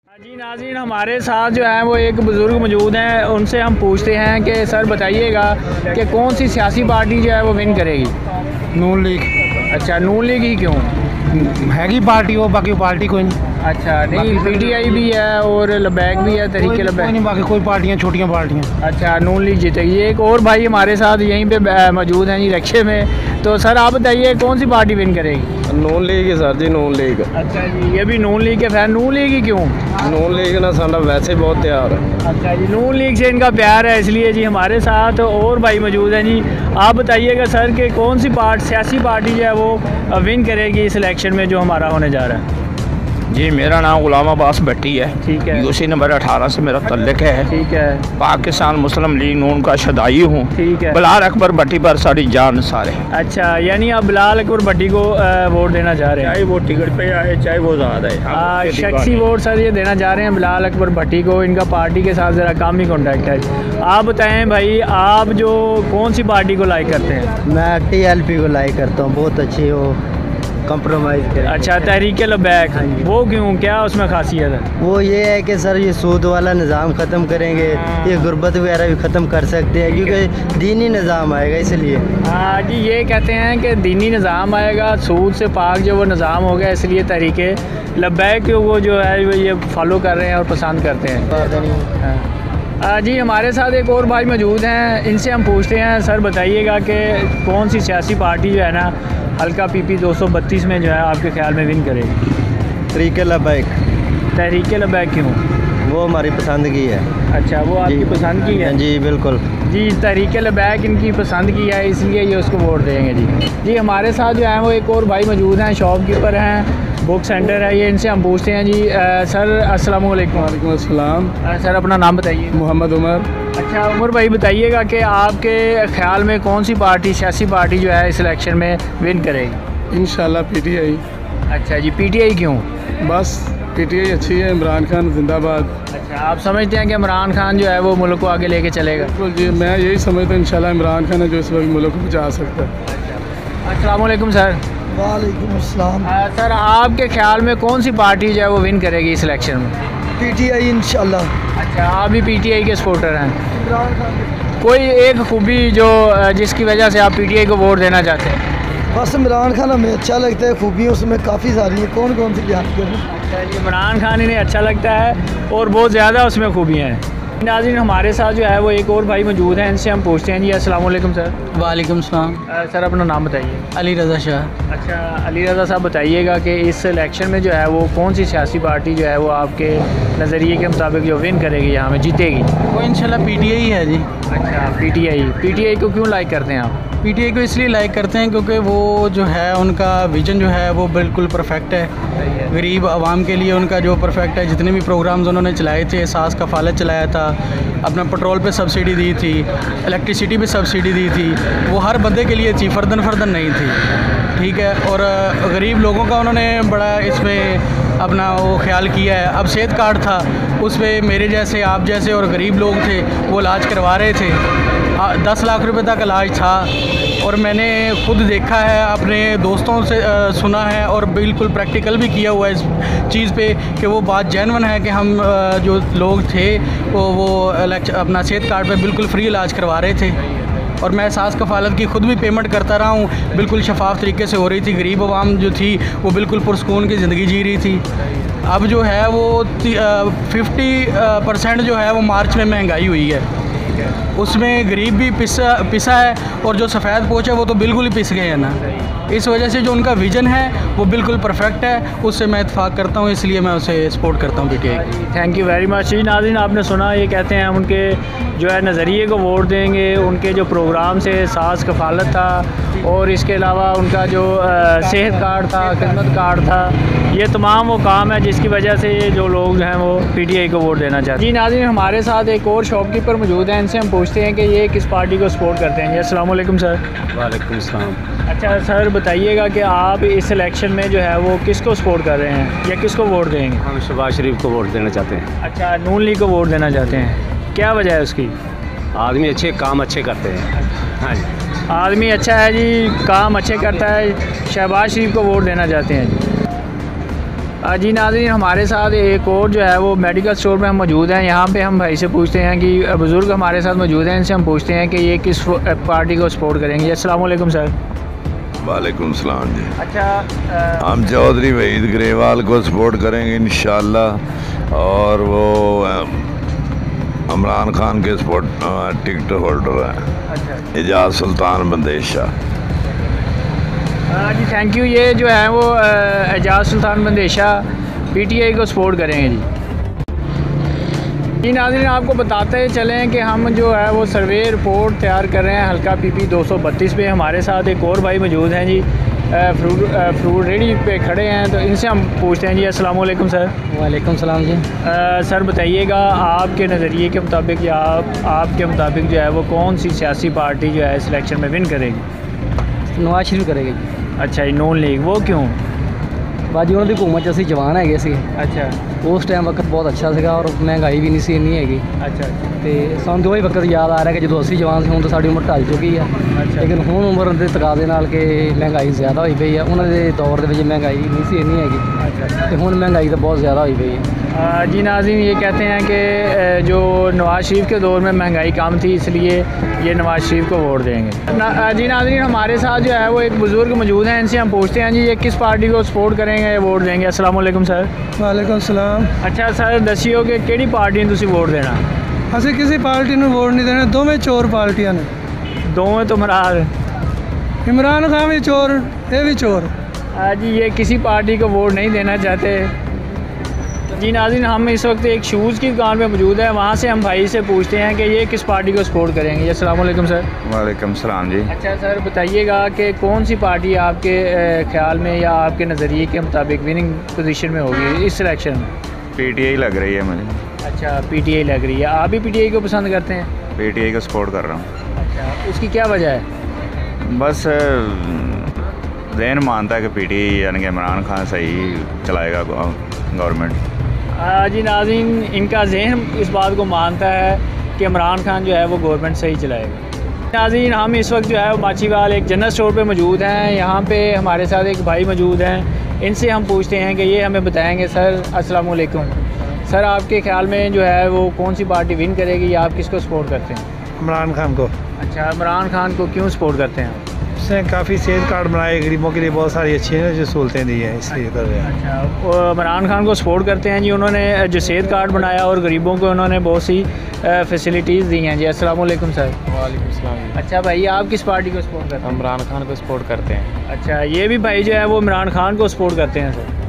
जी नाज़रीन, हमारे साथ जो है वो एक बुज़ुर्ग मौजूद हैं। उनसे हम पूछते हैं कि सर बताइएगा कि कौन सी सियासी पार्टी जो है वो विन करेगी। नून लीग। अच्छा, नून लीग ही क्यों? हैगी पार्टी वो, बाकी पार्टी कोई नहीं। अच्छा, नहीं पीटीआई भी है और लबैक भी है, तहरीक लबैक नहीं, बाकी कोई पार्टियाँ छोटियाँ पार्टियाँ। अच्छा, नून लीग जीतेगी। एक और भाई हमारे साथ यहीं पे मौजूद हैं जी रिक्शे में। तो सर आप बताइए कौन सी पार्टी विन करेगी? नून लीग है सर जी, नून लीग। अच्छा जी, ये भी नून लीग के फैन। नून लीग ही क्यों? नून लीग ना साਡਾ वैसे ही बहुत प्यार है। अच्छा जी, नून लीग से इनका प्यार है इसलिए जी। हमारे साथ और भाई मौजूद हैं जी। आप बताइएगा सर कि कौन सी सियासी पार्टी जो है वो विन करेगी इस इलेक्शन में जो हमारा होने जा रहा है? जी, मेरा नाम गुलाम अब्बास भट्टी है। ठीक है। यूसी नंबर 18 से मेरा तल्लुक है। ठीक है। पाकिस्तान मुस्लिम लीग नून का शदाई हूँ। ठीक है। बिलाल अकबर भट्टी पर सारी जान सारे। अच्छा, यानी आप बिलाल अकबर भट्टी को वोट देना चाह रहे हैं? चाहे वो टिकट पे आए चाहे वो ज़्यादा है, शख्सी वोट सर ये देना चाह रहे हैं बिलाल अकबर भट्टी को। इनका पार्टी के साथ ज़रा कम ही कॉन्टैक्ट है। आप बताएं भाई, आप जो कौन सी पार्टी को लाइक करते हैं? मैं टीएलपी को लाइक करता हूँ, बहुत अच्छी हो, कंप्रोमाइज़ करें। अच्छा, तहरीक लबैक। वो क्यों, क्या उसमें खासियत है? वो ये है कि सर ये सूद वाला निज़ाम ख़त्म करेंगे, ये गुर्बत वगैरह भी ख़त्म कर सकते हैं क्योंकि दीनी निज़ाम आएगा इसलिए। हाँ जी, ये कहते हैं कि दीनी निज़ाम आएगा, सूद से पाक जो वो निज़ाम हो गया, इसलिए तहरीके लबैक वो जो है वो ये फॉलो कर रहे हैं और पसंद करते हैं। जी हमारे साथ एक और भाई मौजूद हैं। इनसे हम पूछते हैं, सर बताइएगा कि कौन सी सियासी पार्टी जो है ना हल्का पीपी 232 में जो है आपके ख्याल में विन करेगी? तहरीक लबैक। तहरीक लबैक क्यों? वो हमारी पसंद की है। अच्छा, वो आपकी पसंद की है? जी बिल्कुल जी, तहरीक लबैक इनकी पसंद की है इसलिए ये उसको वोट देंगे जी। जी हमारे साथ जो है वो एक और भाई मौजूद हैं, शॉपकीपर हैं, बुक सेंटर है ये। इनसे हम पूछते हैं जी। सर अस्सलाम वालेकुम। वालेकुम अस्सलाम। सर अपना नाम बताइए। मोहम्मद उमर। अच्छा उमर भाई, बताइएगा कि आपके ख्याल में कौन सी पार्टी, सियासी पार्टी जो है इस इलेक्शन में विन करेगी? इंशाल्लाह पीटीआई। अच्छा जी, पीटीआई क्यों? बस पीटीआई अच्छी है, इमरान खान जिंदाबाद। अच्छा, आप समझते हैं कि इमरान खान जो है वो मुल्क को आगे लेके चलेगा? बिल्कुल जी, मैं यही समझता हूँ इंशाल्लाह इमरान खान है जो इस वक्त मुल्क को बचा सकता है। अस्सलाम वालेकुम सर। वालेकुम अस्सलाम। सर आपके ख्याल में कौन सी पार्टी जो है वो विन करेगी इस इलेक्शन में? पीटीआई इंशाल्लाह। अच्छा, आप भी पीटीआई के सपोर्टर हैं। कोई एक खूबी जो जिसकी वजह से आप पीटीआई को वोट देना चाहते हैं? बस इमरान खान हमें अच्छा लगता है, खूबियाँ उसमें काफ़ी सारी हैं। कौन कौन सी बयान करें? अच्छा जी, इमरान खान इन्हें अच्छा लगता है और बहुत ज़्यादा उसमें खूबियाँ हैं। नाज़रीन हमारे साथ जो है वो एक और भाई मौजूद हैं। इनसे हम पूछते हैं जी। अस्सलाम वालेकुम सर। वालेकुम सलाम। सर अपना नाम बताइए। अली रज़ा शाह। अच्छा अली रज़ा साहब, बताइएगा कि इस इलेक्शन में जो है वो कौन सी सियासी पार्टी जो है वो आपके नज़रिए के मुताबिक जो विन करेगी, यहाँ में जीतेगी? वो इंशाल्लाह पीटीआई है जी। अच्छा, पीटीआई को क्यों लाइक करते हैं आप? पीटीआई को इसलिए लाइक करते हैं क्योंकि वो जो है उनका विजन जो है वो बिल्कुल परफेक्ट है। गरीब आवाम के लिए उनका जो परफेक्ट है, जितने भी प्रोग्राम्स उन्होंने चलाए थे, एहसास कफ़ालत चलाया था, अपना पेट्रोल पे सब्सिडी दी थी, इलेक्ट्रिसिटी पे सब्सिडी दी थी, वो हर बंदे के लिए थी, फर्दन नहीं थी। ठीक है, और गरीब लोगों का उन्होंने बड़ा इसमें अपना वो ख्याल किया है। अब सेहत कार्ड था, उस पर मेरे जैसे, आप जैसे और गरीब लोग थे वो इलाज करवा रहे थे। 10 लाख रुपए तक इलाज था और मैंने खुद देखा है, अपने दोस्तों से सुना है और बिल्कुल प्रैक्टिकल भी किया हुआ है इस चीज़ पे कि वो बात जेन्युइन है कि हम जो लोग थे वो अपना सेहत कार्ड पे बिल्कुल फ्री इलाज करवा रहे थे। और मैं एहसास कफ़ालत की ख़ुद भी पेमेंट करता रहा हूँ, बिल्कुल शफाफ तरीके से हो रही थी। गरीब आवाम जो थी वो बिल्कुल पुरसकून की ज़िंदगी जी रही थी। अब जो है वो 50% जो है वो मार्च में महंगाई हुई है, उसमें गरीब भी पिसा है और जो सफ़ेद पोच है वो तो बिल्कुल ही पिस गए हैं ना। इस वजह से जो उनका विज़न है वो बिल्कुल परफेक्ट है, उससे मैं इत्फाक करता हूँ, इसलिए मैं उसे सपोर्ट करता हूँ पीटीआई की। Thank you very much. जी नाज़रीन, आपने सुना, ये कहते हैं हम उनके जो है नज़रिए को वोट देंगे, उनके जो प्रोग्राम से एहसास कफ़ालत था और इसके अलावा उनका जो सेहत कार्ड था, खिदमत कार्ड था, ये तमाम वो काम है जिसकी वजह से जो लोग जो हैं वो पीटीआई को वोट देना चाहते हैं। जी नाज़रीन, हमारे साथ एक और शॉपकीपर मौजूद हैं। इनसे हम पूछते हैं कि ये किस पार्टी को सपोर्ट करते हैं। जी अस्सलाम वालेकुम सर। वालेकुम सलाम। अच्छा सर, बताइएगा कि आप इस इलेक्शन में जो है वो किसको सपोर्ट कर रहे हैं या किसको वोट देंगे? हम शहबाज शरीफ को वोट देना चाहते हैं। अच्छा, नून लीग को वोट देना चाहते हैं, क्या वजह है उसकी? आदमी अच्छे काम अच्छे करते हैं। हाँ जी, आदमी अच्छा है जी, काम अच्छे करता है, शहबाज शरीफ को वोट देना चाहते हैं जी। जी नाज़रीन, हमारे साथ एक और जो है वो मेडिकल स्टोर में हम मौजूद हैं। यहाँ पे हम भाई से पूछते हैं कि बुज़ुर्ग हमारे साथ मौजूद हैं, इनसे हम पूछते हैं कि ये किस पार्टी को सपोर्ट करेंगे। अस्सलाम वालेकुम सर। वालेकुम सलाम जी। अच्छा, हम चौधरी वहीद ग्रेवाल को सपोर्ट करेंगे इंशाल्लाह, और वो इमरान खान के सपोर्ट टिकट होल्डर हैं। अच्छा एजाज सुल्तान बंदेश शाह। जी थैंक यू। ये जो है वो एजाज सुल्तान बंदेशा PTI को सपोर्ट करेंगे जी। जी नाज़रीन, आपको बताते चलें कि हम जो है वो सर्वे रिपोर्ट तैयार कर रहे हैं हल्का PP 232 पे। हमारे साथ एक और भाई मौजूद हैं जी, फ्रूट रेडी पे खड़े हैं, तो इनसे हम पूछते हैं जी। अस्सलाम वालेकुम सर। वालेकुम सलाम जी। सर बताइएगा, आपके नज़रिए के मुताबिक या आपके मुताबिक जो है वो कौन सी सियासी पार्टी जो है इस इलेक्शन में विन करेगी? नवाज शरीफ करेगी। अच्छा, ये नून लीग, वो क्यों? ਬਾਜੀ ਉਹਨਾਂ ਦੀ ਹਕੂਮਤ 'ਚ ਅਸੀਂ ਜਵਾਨ ਹੈਗੇ ਸੀ। अच्छा ਉਸ ਟਾਈਮ ਵਕਤ ਬਹੁਤ ਅੱਛਾ ਸੀਗਾ ਔਰ ਮਹਿੰਗਾਈ ਵੀ ਨਹੀਂ ਸੀ ਇੰਨੀ ਹੈਗੀ, अच्छा ਤੇ ਸਾਨੂੰ ਦੋਵੇਂ ਵਕਤ ਯਾਦ ਆ ਰਿਹਾ ਕਿ ਜਦੋਂ ਅਸੀਂ ਜਵਾਨ ਸੀ। ਹੁਣ ਤਾਂ ਸਾਡੀ ਉਮਰ ਢਲ ਚੁੱਕੀ ਆ, ਲੇਕਿਨ ਹੁਣ ਉਮਰ ਦੇ ਤਕਾਜ਼ੇ ਨਾਲ ਕਿ ਮਹਿੰਗਾਈ ਜ਼ਿਆਦਾ ਹੋਈ ਪਈ ਆ। ਉਹਨਾਂ ਦੇ ਦੌਰ ਦੇ ਵਿੱਚ ਮਹਿੰਗਾਈ ਨਹੀਂ ਸੀ ਇੰਨੀ ਹੈਗੀ, ਤੇ ਹੁਣ ਮਹਿੰਗਾਈ ਤਾਂ ਬਹੁਤ ਜ਼ਿਆਦਾ ਹੋਈ ਪਈ ਹੈ। जी नाज़रीन, ये कहते हैं कि जो नवाज शरीफ के दौर में महंगाई कम थी, इसलिए ये नवाज शरीफ को वोट देंगे। जी नाज़रीन, हमारे साथ जो है वो एक बुज़ुर्ग मौजूद हैं, इनसे हम पूछते हैं जी ये किस पार्टी को सपोर्ट करेंगे, वोट देंगे। अस्सलाम वालेकुम सर। वालेकुम सलाम। अच्छा सर, दसियो कि किहड़ी पार्टी नूं तुसीं वोट देना? ਅਸੀਂ ਕਿਸੇ ਪਾਰਟੀ ਨੂੰ ਵੋਟ ਨਹੀਂ ਦੇਣਾ, ਦੋਵੇਂ ਚੋਰ ਪਾਰਟੀਆਂ ਨੇ। दोवें तो मरार। इमरान खान भी चोर, ये भी चोर। जी ये किसी पार्टी को वोट नहीं देना चाहते। जी नाज़रीन, हम इस वक्त एक शूज़ की दुकान में मौजूद है, वहाँ से हम भाई से पूछते हैं कि ये किस पार्टी को सपोर्ट करेंगे। अस्सलाम वालेकुम सर। वालेकुम सलाम जी। अच्छा सर, बताइएगा कि कौन सी पार्टी आपके ख्याल में या आपके नज़रिए के मुताबिक विनिंग पोजीशन में होगी इस इलेक्शन में? PTI लग रही है मुझे। अच्छा, PTI लग रही है। आप भी PTI को पसंद करते हैं? PTI को सपोर्ट कर रहा हूँ। अच्छा, उसकी क्या वजह है? बस जहन मानता है कि PTI यानी कि इमरान खान सही चलाएगा गवर्नमेंट। जी नाज़रीन, इनका जहन इस बात को मानता है कि इमरान खान जो है वो गवर्नमेंट सही चलाएगा। नाज़रीन, हम इस वक्त जो है वो माचीवाल एक जनरल स्टोर पे मौजूद हैं। यहाँ पे हमारे साथ एक भाई मौजूद हैं, इनसे हम पूछते हैं कि ये हमें बताएंगे। सर अस्सलाम वालेकुम। सर, आपके ख्याल में जो है वो कौन सी पार्टी विन करेगी या आप किसको सपोर्ट करते हैं? इमरान खान को। अच्छा, इमरान खान को क्यों सपोर्ट करते हैं? उसने काफ़ी सेहत कार्ड बनाए, गरीबों के लिए बहुत सारी अच्छी जो सहूलतें दी हैं, इसलिए कर रहे हैं। अच्छा, इमरान खान को सपोर्ट करते हैं जी। उन्होंने जो सेहत कार्ड बनाया और गरीबों को उन्होंने बहुत सी फैसिलिटीज़ दी हैं जी। अस्सलाम वालेकुम सर। वालेकुम सलाम। अच्छा भाई, आप किस पार्टी को सपोर्ट करते हैं? इमरान खान को सपोर्ट करते हैं। अच्छा, ये भी भाई जो है वो इमरान खान को सपोर्ट करते हैं सर।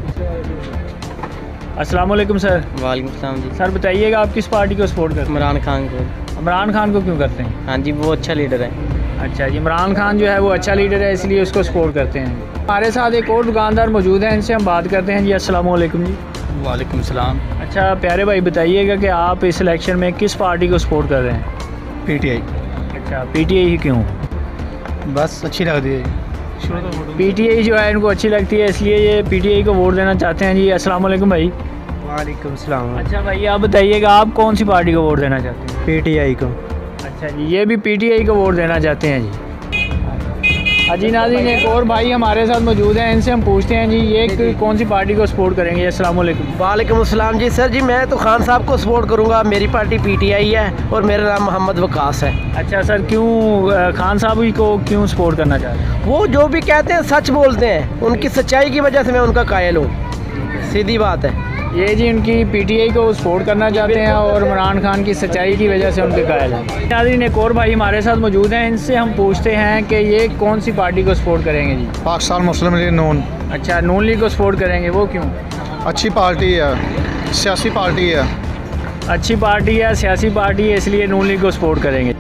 अस्सलाम वालेकुम सर। वालेकुम सलाम जी। सर बताइएगा, आप किस पार्टी को सपोर्ट करते हैं? इमरान खान को। इमरान खान को क्यों करते हैं? हाँ जी, वो अच्छा लीडर है। अच्छा जी, इमरान खान जो है वो अच्छा लीडर है, इसलिए उसको सपोर्ट करते हैं। हमारे साथ एक और दुकानदार मौजूद हैं, इनसे हम बात करते हैं जी। अस्सलाम वालेकुम जी। वालेकुम सलाम। अच्छा प्यारे भाई, बताइएगा कि आप इस इलेक्शन में किस पार्टी को सपोर्ट कर रहे हैं? PTI। अच्छा, PTI ही क्यों? बस अच्छी लगती है। PTI जो है इनको अच्छी लगती है, इसलिए ये PTI को वोट देना चाहते हैं जी। अस्सलाम वालेकुम भाई। वालेकुम सलाम। अच्छा भाई, आप बताइएगा, आप कौन सी पार्टी को वोट देना चाहते हैं? PTI को। अच्छा जी, ये भी PTI को वोट देना चाहते हैं जी। जी नाज़रीन, एक और भाई हमारे साथ मौजूद हैं, इनसे हम पूछते हैं जी ये कौन सी पार्टी को सपोर्ट करेंगे। अस्सलाम वालेकुम। वालेकुम अस्सलाम जी। सर जी, मैं तो खान साहब को सपोर्ट करूंगा। मेरी पार्टी PTI है और मेरा नाम मोहम्मद वकास है। अच्छा सर, क्यों खान साहब ही को क्यों सपोर्ट करना चाहते हैं? वो जो भी कहते हैं सच बोलते हैं, उनकी सच्चाई की वजह से मैं उनका कायल हूँ, सीधी बात है। ये जी उनकी PTI को सपोर्ट करना चाहते हैं और इमरान खान की सच्चाई की वजह से उनके कायल हैं। नाज़रीन, एक और भाई हमारे साथ मौजूद हैं, इनसे हम पूछते हैं कि ये कौन सी पार्टी को सपोर्ट करेंगे जी? पाकिस्तान मुस्लिम लीग नून। अच्छा, नून लीग को सपोर्ट करेंगे, वो क्यों? अच्छी पार्टी है, सियासी पार्टी है। अच्छी पार्टी है, सियासी पार्टी है, इसलिए नून लीग को सपोर्ट करेंगे।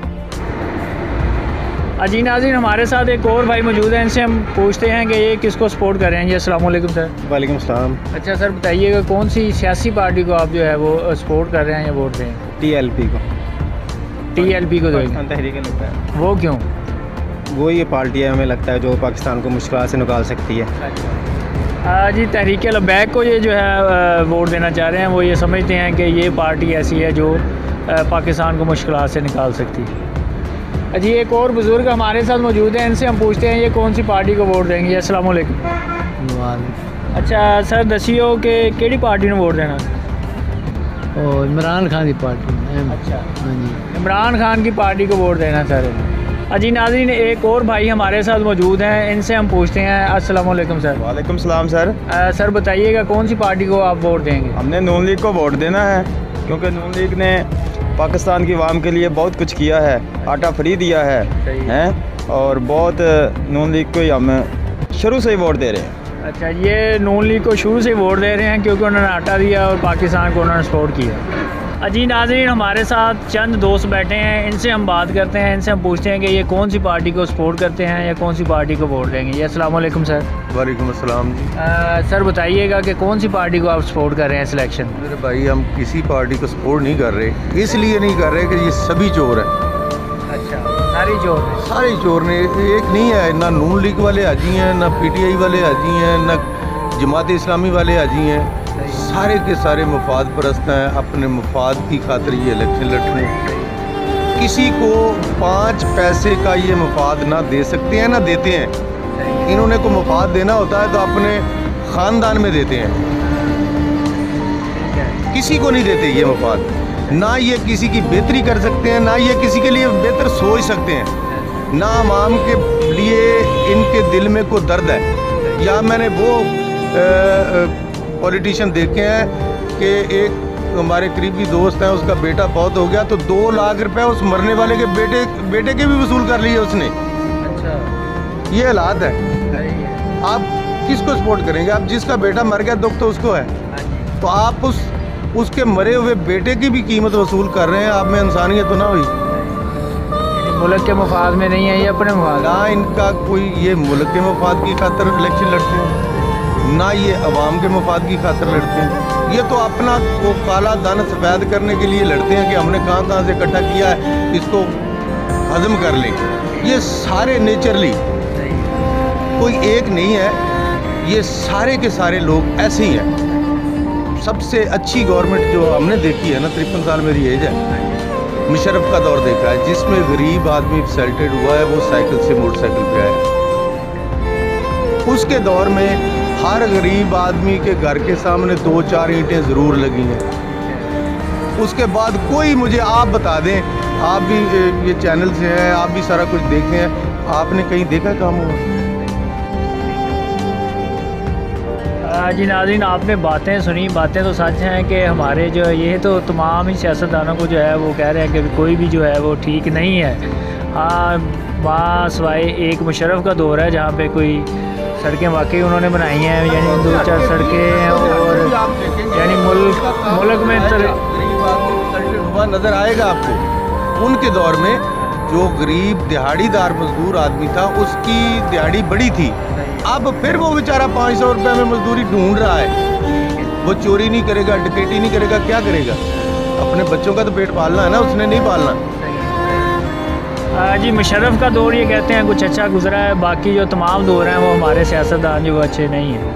जी नाज़रीन, हमारे साथ एक और भाई मौजूद हैं, इनसे हम पूछते हैं कि ये किसको सपोर्ट कर रहे हैं जी। अस्सलाम वालेकुम सर। वालेकुम सलाम। अच्छा सर, बताइएगा कौन सी सियासी पार्टी को आप जो है वो सपोर्ट कर रहे हैं या वोट दें? TLP को। TLP को देंगे, तहरीक लगता है। वो क्यों? वो ये पार्टी है, हमें लगता है जो पाकिस्तान को मुश्किल से निकाल सकती है। जी, तहरीक लबैक को ये जो है वोट देना चाह रहे हैं। वो ये समझते हैं कि ये पार्टी ऐसी है जो पाकिस्तान को मुश्किल से निकाल सकती है। जी, एक और बुज़ुर्ग हमारे साथ मौजूद हैं, इनसे हम पूछते हैं ये कौन सी पार्टी को वोट देंगे। अस्सलाम वालेकुम। अच्छा सर दसियो कि केड़ी पार्टी ने वोट देना? और इमरान खान की पार्टी। अच्छा हाँ जी, इमरान खान की पार्टी को वोट देना सर। अजी नाज़रीन, एक और भाई हमारे साथ मौजूद हैं, इनसे हम पूछते हैं। अस्सलाम वालेकुम सर। वालेकुम सलाम सर। सर बताइएगा कौन सी पार्टी को आप वोट देंगे? हमने नून लीग को वोट देना है, क्योंकि नून लीग ने पाकिस्तान की आवाम के लिए बहुत कुछ किया है, आटा फ्री दिया है हैं, और बहुत नून लीग को ही हम शुरू से ही वोट दे रहे हैं। अच्छा, ये नून लीग को शुरू से वोट दे रहे हैं क्योंकि उन्होंने आटा दिया और पाकिस्तान को उन्होंने सपोर्ट किया। अजी नाज़रीन, हमारे साथ चंद दोस्त बैठे हैं, इनसे हम बात करते हैं, इनसे हम पूछते हैं कि ये कौन सी पार्टी को सपोर्ट करते हैं या कौन सी पार्टी को वोट देंगे। ये अस्सलाम वालेकुम सर। वालेकुम अस्सलाम जी। सर बताइएगा कि कौन सी पार्टी को आप सपोर्ट कर रहे हैं सिलेक्शन में? मेरे भाई, हम किसी पार्टी को सपोर्ट नहीं कर रहे, इसलिए नहीं कर रहे कि ये सभी चोर हैं। अच्छा, सारी चोर हैं? सारे चोर ने, एक नहीं है। ना नून लीग वाले हाजी हैं, ना पीटीआई वाले हाजी हैं, ना जमात इस्लामी वाले हाजी हैं। सारे के सारे मफाद परस्त हैं, अपने मफाद की खातिर ये इलेक्शन लड़ रहे हैं। किसी को 5 पैसे का ये मफाद ना दे सकते हैं ना देते हैं। इन्होंने को मफाद देना होता है तो अपने ख़ानदान में देते हैं, किसी को नहीं देते ये मफाद। ना ये किसी की बेहतरी कर सकते हैं, ना ये किसी के लिए बेहतर सोच सकते हैं, ना आवाम के लिए इनके दिल में कोई दर्द है। या मैंने वो पॉलिटिशियन देखे हैं कि एक हमारे करीबी दोस्त हैं, उसका बेटा बहुत हो गया तो 2 लाख रुपए उस मरने वाले के बेटे के भी वसूल कर लिए उसने। अच्छा, ये हालात है। आप किसको सपोर्ट करेंगे? आप जिसका बेटा मर गया दुख तो उसको है, तो आप उसके मरे हुए बेटे की भी कीमत वसूल कर रहे हैं। आप में इंसानियत तो ना हुई? मुल्क के मफाद में नहीं है, ये अपने मफाद। ना इनका कोई ये मुल्क के मफाद की खातिर इलेक्शन लड़ते हैं, ना ये अवाम के मफाद की खातिर लड़ते हैं। ये तो अपना वो काला धन सफ़ेद करने के लिए लड़ते हैं कि हमने कहाँ कहाँ से इकट्ठा किया है, इसको हजम कर लें। ये सारे नेचरली, कोई एक नहीं है, ये सारे के सारे लोग ऐसे ही हैं। सबसे अच्छी गवर्नमेंट जो हमने देखी है ना, 53 साल मेरी एज है, मुशर्रफ का दौर देखा है, जिसमें गरीब आदमी सेल्टेड हुआ है, वो साइकिल से मोटरसाइकिल पे आया। उसके दौर में हर गरीब आदमी के घर के सामने 2-4 ईंटें ज़रूर लगी हैं। उसके बाद कोई, मुझे आप बता दें, आप भी ये चैनल से हैं, आप भी सारा कुछ देखते हैं, आपने कहीं देखा काम हुआ? जी नाज़रीन, आपने बातें सुनी, बातें तो सच हैं कि हमारे जो ये तो तमाम ही सियासतदानों को जो है वो कह रहे हैं कि कोई भी जो है वो ठीक नहीं है। हाँ, वहाँ सिवाय एक मुशर्रफ का दौर है जहाँ पे कोई सड़कें वाकई उन्होंने बनाई हैं, यानी 2-4 सड़कें हैं, और यानी मुल्क में हुआ नज़र आएगा आपको। उनके दौर में जो गरीब दिहाड़ीदार मजदूर आदमी था, उसकी दिहाड़ी बड़ी थी। अब फिर वो बेचारा 500 रुपये में मजदूरी ढूंढ रहा है। वो चोरी नहीं करेगा, डकैती नहीं करेगा, क्या करेगा? अपने बच्चों का तो पेट पालना है ना, उसने नहीं पालना। जी मुशर्रफ का दौर ये कहते हैं कुछ अच्छा गुजरा है, बाकी जो तमाम दौर हैं वो हमारे सियासतदान जो अच्छे नहीं हैं।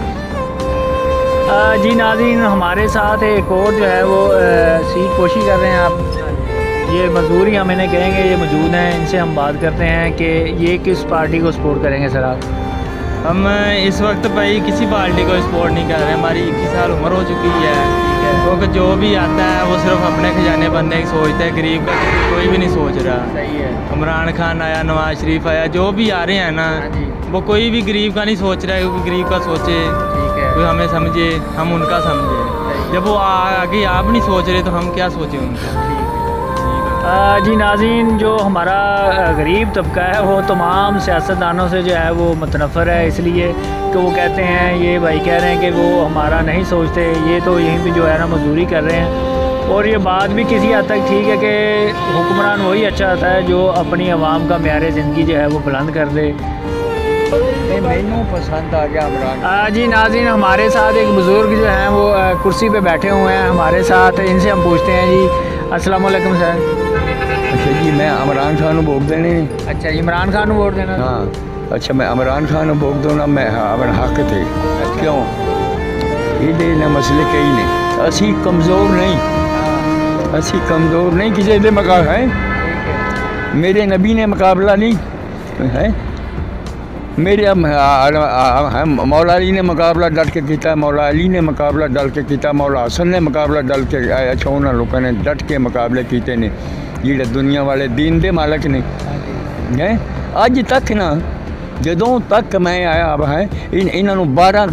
जी नाज़रीन, हमारे साथ एक और जो है वो सीट पोशी कर रहे हैं। आप ये मजदूरी हम इन्हें कहेंगे, ये मौजूद हैं, इनसे हम बात करते हैं कि ये किस पार्टी को सपोर्ट करेंगे। सर आप? हम इस वक्त भाई किसी पार्टी को सपोर्ट नहीं कर रहे। हमारी 21 साल उम्र हो चुकी है, क्योंकि जो भी आता है वो सिर्फ अपने खजाने बनने की सोचता है, गरीब का कोई भी नहीं सोच रहा। सही है। इमरान खान आया, नवाज शरीफ आया, जो भी आ रहे हैं ना, वो कोई भी गरीब का नहीं सोच रहा है। क्योंकि गरीब का सोचे, कोई हमें समझे, हम उनका समझे। जब वो आगे आप नहीं सोच रहे तो हम क्या सोचें उनका। जी नाज़रीन, जो हमारा गरीब तबका है वो तमाम सियासतदानों से जो है वो मुतनफ़र है, इसलिए कि वो कहते हैं, ये भाई कह रहे हैं कि वो हमारा नहीं सोचते, ये तो यहीं पे जो है ना मजदूरी कर रहे हैं। और ये बात भी किसी हद तक ठीक है कि हुक्मरान वही अच्छा होता है जो अपनी आवाम का म्यार ज़िंदगी जो है वो बुलंद कर दे। मैनू पसंद आ गया इमरान। जी नाज़रीन, हमारे साथ एक बुज़ुर्ग जो हैं वो कुर्सी पे बैठे हुए हैं हमारे साथ, इनसे हम पूछते हैं। जी अस्सलाम वालेकुम सर। अच्छा जी, मैं इमरान खान को वोट देने। अच्छा, इमरान खान को वोट देना? हाँ। अच्छा, मैं इमरान खान को वोट दूँगा, मैं अपना हक थे। क्यों? ये मसले कई ने, असी कमज़ोर नहीं, असी कमज़ोर नहीं, किसी के मुकाबला है। मेरे नबी ने मुकाबला नहीं है। मेरे मौला अली ने मुकाबला डट के किया, मौला अली ने मुकाबला डल के किया, मौला हसन ने मुकाबला डल के अच्छा उन्होंने लोगों ने डट के मुकाबले किए ने जिहड़े दुनिया वाले दीन दे मालक ने हैं। अज तक ना जदों तक मैं आया है इन्हों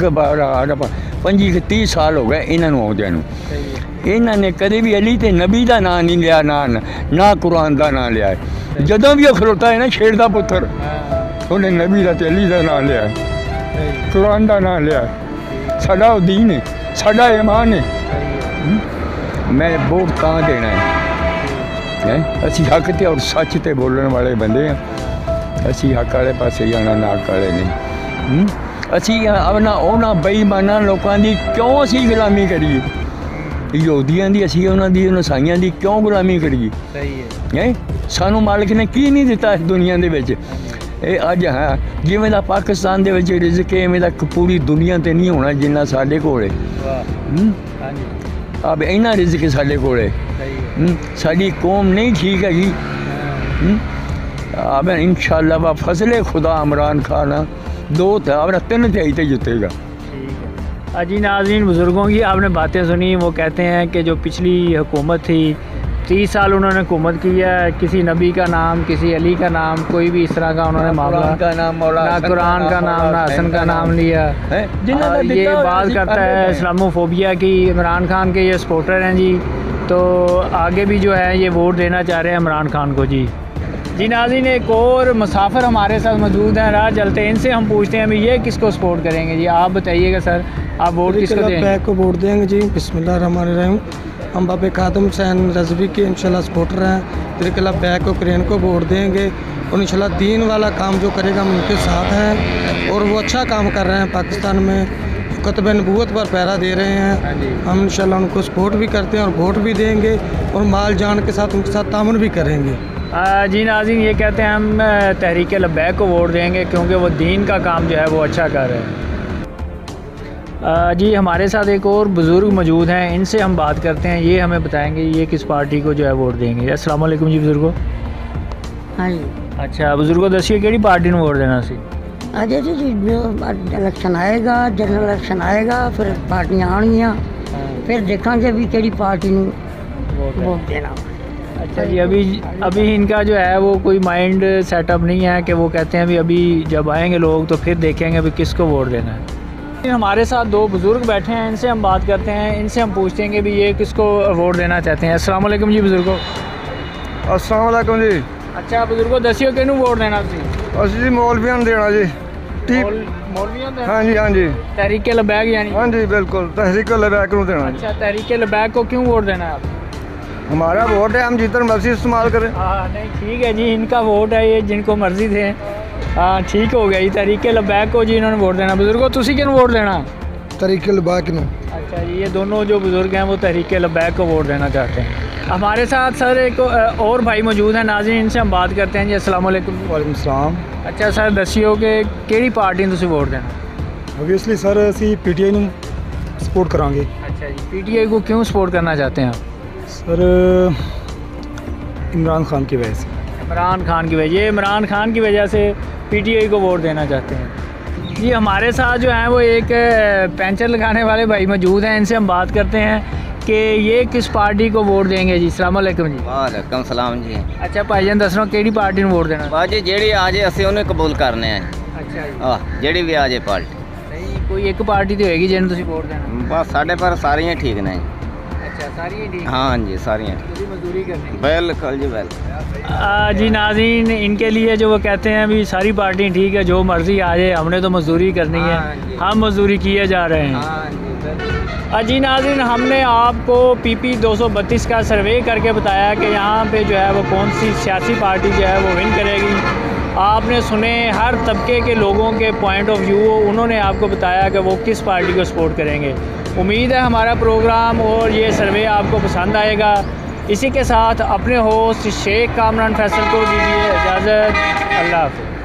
25-30 साल हो गए इन्हों आउंदियां नूं। इन्होंने कदे भी अली ते नबी का नाम नहीं लिया, ना कुरान का नाम लिया। जदों भी खलोता है ना शेर का पुत्र उन्हें नबी का अली का नाम लिया, कुरान का नाम लिया। साडा दीन है, साडा ईमान है। मैं वोट कहाँ देना है? असी हक ते और सच ते बोलने वाले बंदे हैं। असी हक वाले पासे जाना, नाक वाले नहीं। असी अपना उन्होंने बेईमाना लोगों की क्यों असी गुलामी करिए? यहूदियों की असी उन्होंने ईसाइयों की क्यों गुलामी करिए? है सानू मालिक ने की नहीं दिता इस दुनिया के विच। अज है जिमें दा पाकिस्तान दे विच रिज़्क है इवें दा पूरी दुनिया ते नहीं होना जिन्ना साडे कोल है। अब इन्ना रिज़्क साडे कोल है। साडी कौम नहीं ठीक हैगी। अब इंशाअल्लाह फजले खुदा इमरान खान 2-3 तिहाई ते जितेगा। जी नाज़रीन, बुज़ुर्गों की आपने बातें सुनी। वो कहते हैं कि जो पिछली हुकूमत थी 30 साल उन्होंने हुकूमत की है, किसी नबी का नाम, किसी अली का नाम, कोई भी इस तरह का उन्होंने मामला ना कुरान का नाम, ना हसन का नाम लिया। ये बात करता है इस्लामोफोबिया की। इमरान खान के ये सपोर्टर हैं जी, तो आगे भी जो है ये वोट देना चाह रहे हैं इमरान खान को जी। जी नाज़रीन, एक और मुसाफिर हमारे साथ मौजूद हैं, राह चलते हैं, इनसे हम पूछते हैं भाई ये किसको सपोर्ट करेंगे जी? आप बताइएगा सर, आप वोट किसको देंगे? बैक को वोट देंगे जी। बिस्मिल्लाहिर्रहमानिर्रहीम। हम बाबे खातम हुसैन रज़वी के इंशाल्लाह सपोर्टर हैं। तरीक़ला बैक को क्रेन को वोट देंगे और इंशाल्लाह दीन वाला काम जो करेगा हम उनके साथ हैं। और वो अच्छा काम कर रहे हैं, पाकिस्तान में ख़ुतब नबूवत पर पहरा दे रहे हैं। हम इंशाल्लाह उनको सपोर्ट भी करते हैं और वोट भी देंगे और माल जान के साथ उनके साथ तामुन भी करेंगे। जी नाज़रीन, ये कहते हैं हम तहरीक लब्बैक को वोट देंगे क्योंकि वो दीन का काम जो है वो अच्छा कर रहे हैं। जी हमारे साथ एक और बुज़ुर्ग मौजूद हैं, इनसे हम बात करते हैं, ये हमें बताएंगे ये किस पार्टी को जो है वोट देंगे। अस्सलाम वालेकुम जी बुज़ुर्गो। हाँ जी। अच्छा बुज़ुर्गो, दसिए किहड़ी पार्टी को वोट देना सी? अजय जी इलेक्शन आएगा, जनरल इलेक्शन आएगा, फिर पार्टियां आनियाँ, फिर देखेंगे भी किहड़ी पार्टी को वोट देना। अच्छा जी, अभी इनका जो है वो कोई माइंड सेटअप नहीं है कि वो कहते हैं अभी जब आएंगे लोग तो फिर देखेंगे अभी किसको वोट देना है। हमारे साथ 2 बुज़ुर्ग बैठे हैं, इनसे हम बात करते हैं, इनसे हम पूछते हैं कि भी ये किसको वोट देना चाहते हैं। अस्सलाम वालेकुम जी बुज़ुर्गो। अस्सलाम वालेकुम जी। अच्छा बुज़ुर्गो, दसियो किहनूं वोट देना सी? असीं जी मौलवियां नूं देना जी। मौलवियां देना? हाँ जी हाँ जी। तहरीक लब्बैक यानी? हाँ जी बिल्कुल, तहरीक लब्बैक नूं देना। अच्छा, तहरीक लब्बैक को क्यों वोट देना है आप? हमारा वोट है, हम जितना मर्जी इस्तेमाल करें। हाँ नहीं ठीक है जी, इनका वोट है, ये जिनको मर्जी थे। हाँ ठीक हो गया जी, तहरीक लब्बैक को जी इन्होंने वोट देना। बुजुर्गो तुसी किन वोट देना? तहरीक लब्बैक नूं। अच्छा जी, ये दोनों जो बुजुर्ग हैं वो तहरीक लब्बैक को वोट देना चाहते हैं। हमारे साथ सर एक और भाई मौजूद हैं, नाज़रीन इनसे हम बात करते हैं जी। अस्सलाम वालेकुम। वालेकुम सलाम। अच्छा सर दसियो कि किहड़ी पार्टी नूं तुसीं वोट देना? ओबवियसली सर असीं पीटीआई नूं सपोर्ट करांगे। अच्छा जी, पीटीआई को क्यों सपोर्ट करना चाहते हैं आप? सर इमरान खान की वजह से। इमरान खान की वजह, इमरान खान की वजह से पीटीआई को वोट देना चाहते हैं जी। हमारे साथ जो है वो एक पेंचर लगाने वाले भाई मौजूद हैं, इनसे हम बात करते हैं कि ये किस पार्टी को वोट देंगे जी। अस्सलाम वालेकुम जी। वालेकुम सलाम जी। अच्छा भाईजान दसो किहड़ी पार्टी को वोट देना? भाजी जेड़ी आ जाए असीं उन्हें कबूल करने हैं। अच्छा जी। आह जेड़ी भी आ जाए पार्टी। नहीं कोई एक पार्टी तो होगी जिन्हें तुसीं वोट देना? बस साढ़े पर सारियां ठीक ने। अच्छा सारियां ठीक? हाँ जी सारियां। मजदूरी करनी? बिल्कुल जी बिल्कुल। जी नाज़रीन, इनके लिए जो वो कहते हैं अभी सारी पार्टी ठीक है, जो मर्जी आ जाए, हमने तो मजदूरी करनी है, हम मजदूरी किए जा रहे हैं। जी नाज़रीन, हमने आपको PP 232 का सर्वे करके बताया कि यहाँ पे जो है वो कौन सी सियासी पार्टी जो है वो विन करेगी। आपने सुने हर तबके के लोगों के पॉइंट ऑफ व्यू, उन्होंने आपको बताया कि वो किस पार्टी को सपोर्ट करेंगे। उम्मीद है हमारा प्रोग्राम और ये सर्वे आपको पसंद आएगा। इसी के साथ अपने होस्ट शेख कामरान फैसल को दीजिए इजाज़त। अल्लाह हाफ़िज़।